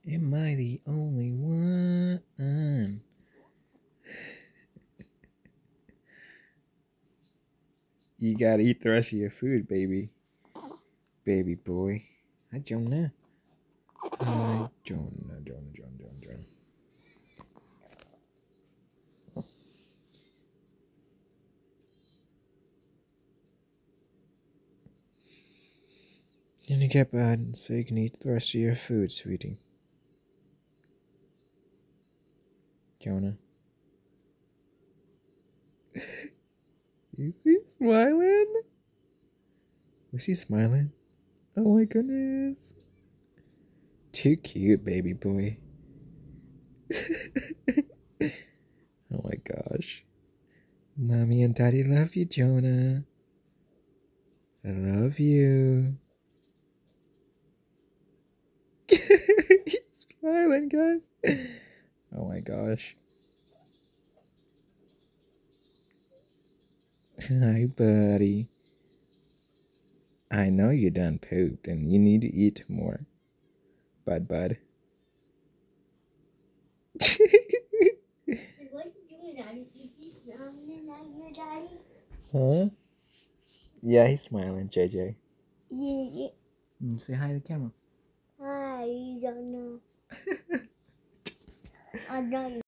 Am I the only one? You gotta eat the rest of your food, baby. Baby boy. Hi, Jonah. Hi, Jonah. Jonah. Gonna get bad so you can eat the rest of your food, sweetie. Jonah. Is he smiling? Was he smiling? Oh my goodness. Too cute, baby boy. Oh my gosh. Mommy and Daddy love you, Jonah. I love you. He's smiling, guys. Oh my gosh. Hi, buddy. I know you done pooped and you need to eat more. Bud. What you doing, Daddy? Is he smiling at you, Daddy? Huh? Yeah, he's smiling, JJ. Yeah. Say hi to the camera. Hi, you don't know. I know you.